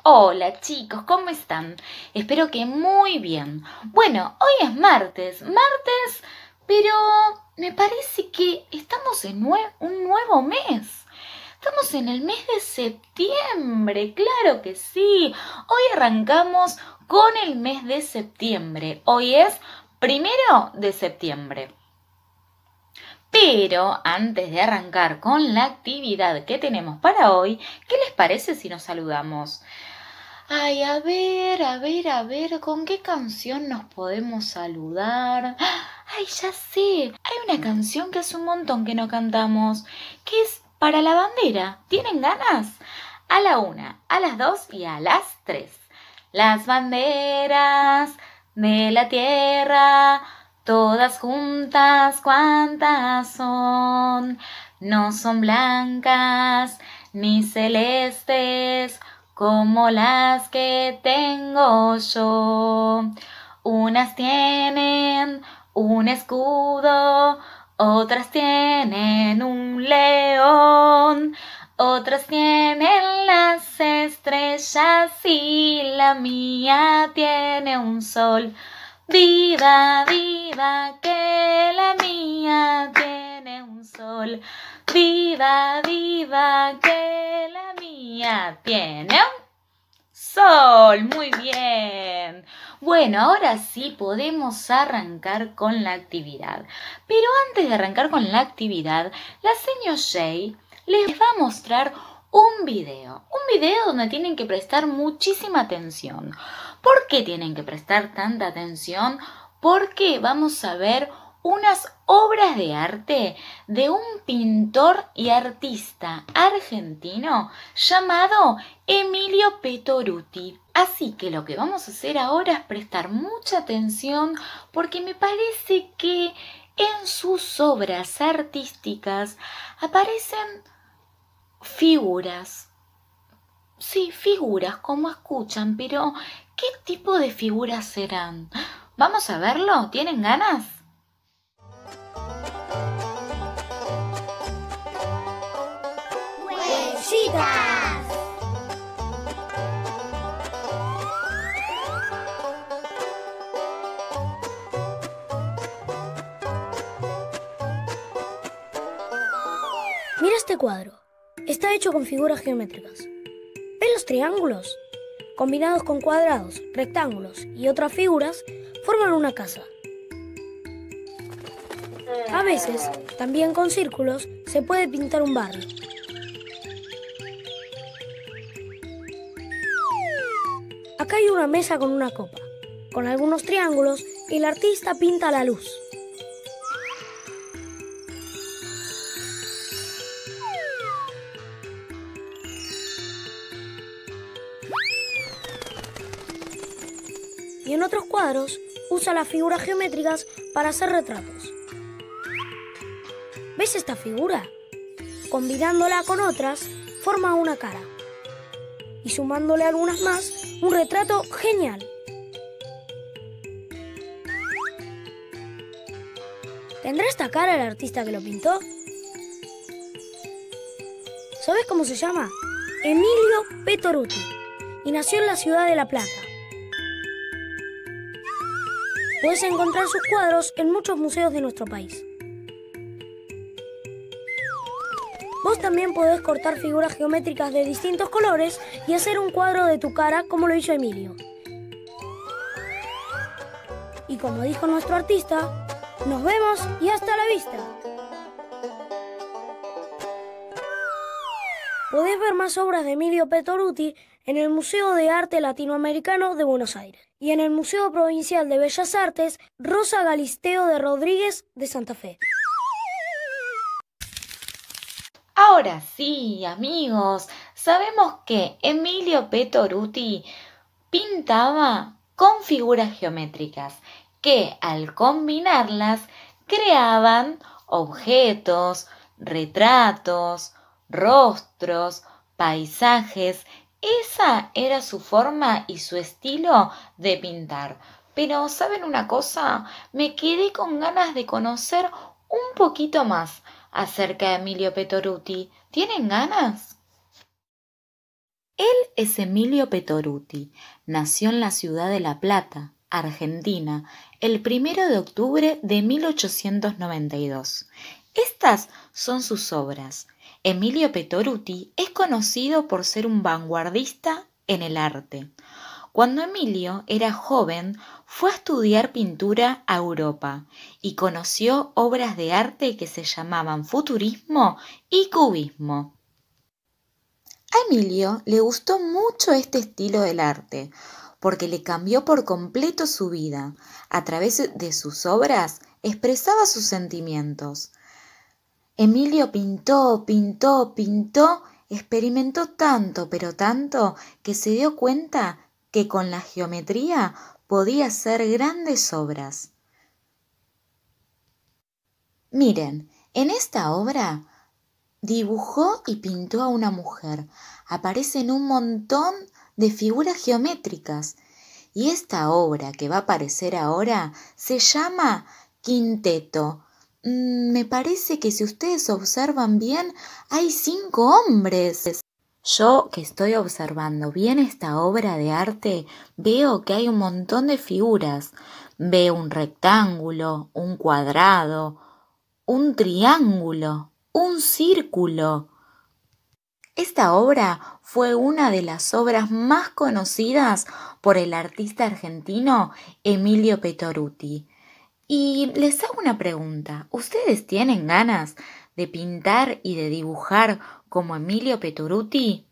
Hola chicos, ¿cómo están? Espero que muy bien. Bueno, hoy es martes, pero me parece que estamos en un nuevo mes. Estamos en el mes de septiembre, claro que sí. Hoy arrancamos con el mes de septiembre. Hoy es 1 de septiembre. Pero antes de arrancar con la actividad que tenemos para hoy, ¿qué les parece si nos saludamos? Ay, a ver, ¿con qué canción nos podemos saludar? Ay, ya sé, hay una canción que hace un montón que no cantamos, que es para la bandera. ¿Tienen ganas? A la 1, a las 2 y a las 3. Las banderas de la tierra, todas juntas, ¿cuántas son? No son blancas ni celestes, como las que tengo yo. Unas tienen un escudo, otras tienen un león, otras tienen las estrellas y la mía tiene un sol. Viva, viva, que la mía tiene un sol. Viva, viva, que la mía tiene un sol. Muy bien. Bueno, ahora sí podemos arrancar con la actividad. Pero antes de arrancar con la actividad, la señora Jay les va a mostrar un video donde tienen que prestar muchísima atención. ¿Por qué tienen que prestar tanta atención? Porque vamos a ver unas obras de arte de un pintor y artista argentino llamado Emilio Petoruti. Así que lo que vamos a hacer ahora es prestar mucha atención porque me parece que en sus obras artísticas aparecen figuras. Sí, figuras, como escuchan, pero ¿qué tipo de figuras serán? ¿Vamos a verlo? ¿Tienen ganas? ¡Huesitas! Mira este cuadro. Está hecho con figuras geométricas. ¿Ves los triángulos? Combinados con cuadrados, rectángulos y otras figuras, forman una casa. A veces, también con círculos, se puede pintar un barrio. Acá hay una mesa con una copa, con algunos triángulos, y el artista pinta la luz. Y en otros cuadros usa las figuras geométricas para hacer retratos. ¿Ves esta figura? Combinándola con otras, forma una cara. Y sumándole algunas más, un retrato genial. ¿Tendrá esta cara el artista que lo pintó? ¿Sabes cómo se llama? Emilio Petoruti. Y nació en la ciudad de La Plata. Puedes encontrar sus cuadros en muchos museos de nuestro país. Vos también podés cortar figuras geométricas de distintos colores y hacer un cuadro de tu cara como lo hizo Emilio. Y como dijo nuestro artista, nos vemos y hasta la vista. Podés ver más obras de Emilio Petoruti en el Museo de Arte Latinoamericano de Buenos Aires y en el Museo Provincial de Bellas Artes Rosa Galisteo de Rodríguez de Santa Fe. Ahora sí, amigos, sabemos que Emilio Petoruti pintaba con figuras geométricas que al combinarlas creaban objetos, retratos, rostros, paisajes. Esa era su forma y su estilo de pintar. Pero, ¿saben una cosa? Me quedé con ganas de conocer un poquito más acerca de Emilio Petoruti. ¿Tienen ganas? Él es Emilio Petoruti. Nació en la ciudad de La Plata, Argentina, el 1 de octubre de 1892. Estas son sus obras. Emilio Petoruti es conocido por ser un vanguardista en el arte. Cuando Emilio era joven, fue a estudiar pintura a Europa y conoció obras de arte que se llamaban futurismo y cubismo. A Emilio le gustó mucho este estilo del arte, porque le cambió por completo su vida. A través de sus obras expresaba sus sentimientos. Emilio pintó, experimentó tanto, pero tanto, que se dio cuenta que con la geometría podía hacer grandes obras. Miren, en esta obra dibujó y pintó a una mujer. Aparecen un montón de figuras geométricas. Y esta obra que va a aparecer ahora se llama Quinteto. Me parece que si ustedes observan bien, hay 5 hombres. Yo que estoy observando bien esta obra de arte, veo que hay un montón de figuras. Veo un rectángulo, un cuadrado, un triángulo, un círculo. Esta obra fue una de las obras más conocidas por el artista argentino Emilio Petoruti. Y les hago una pregunta, ¿ustedes tienen ganas de pintar y de dibujar como Emilio Petoruti?